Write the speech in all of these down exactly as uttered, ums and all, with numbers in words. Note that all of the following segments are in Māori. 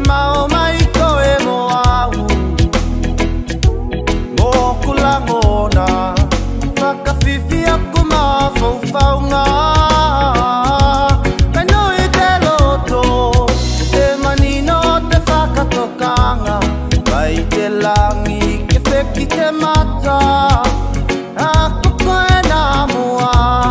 mau mai koe mo au mo kulangona whakawhiwhi aku mawhauwhaunga kai nui te loto te manino te whakatokanga mai te langi ke wheki te mata aku koe nā mua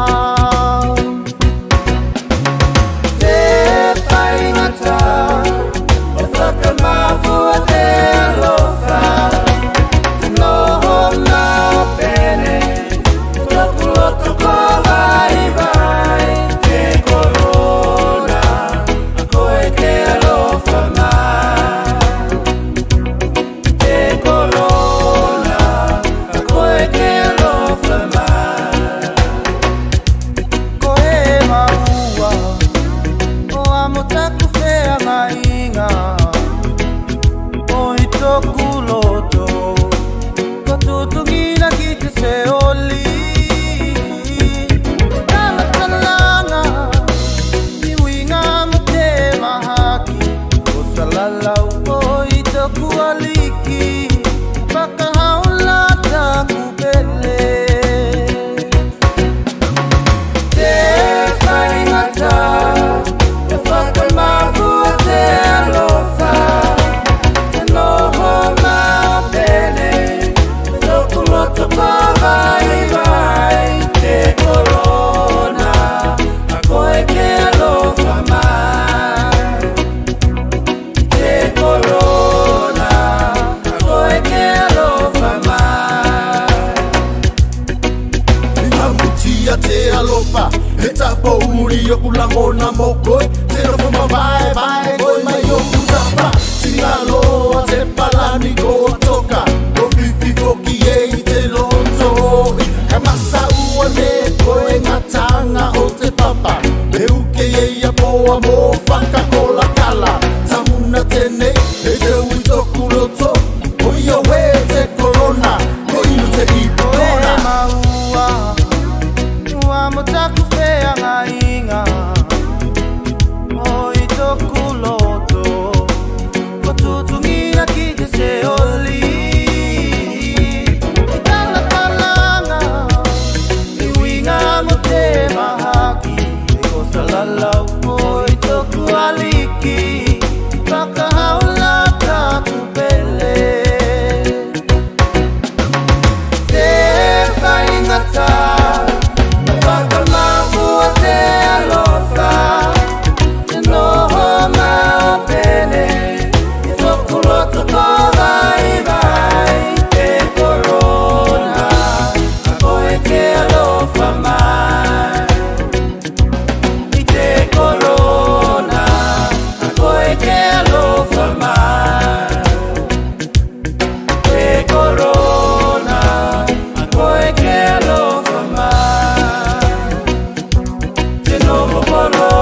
te whaingata o whakamawhua te alofa te noho ngā pene toku loto ko vai vai te korona a koe ke alofa mai te korona a koe ke alofa mai koe maua o amo taku whea ngainga o i toku loto ko tutungina ki te se oli tala talanga i winga mo te mahaki o salalau o i toku aliki whakahaula taku pele te whaingata e whakamawhua te alofa te noho mau pene toku loto ko vai vai te korona a koe ke alofa mai te korona a koe ke alofa mai Amutia te alofa, he tapa uri o kulangona mo koe, te rofo ma vai vai koe mai o kutapa, singa loa te palani ko toka, o fifi koki e i te loto, ka masa ua me koe ngatanga o te papa, me uke e ia poa mo whakakola kala, tamuna tenei, e te ui toku loto, o ia we te korona, ko inu te i korona. maua ua mo taku whea ngainga o i toku loto ko tutungina ki te se oli i tala talanga i winga mo te mahaki e ko salalau o i toku aliki whakahaula taku pele te whaingata e whakamawhua te alofa te noho mau pene i toku loto ko vai vai te korona a koe ke alofa mai i te korona a koe ke alofa mai te korona a koe ke alofa mai te noho korona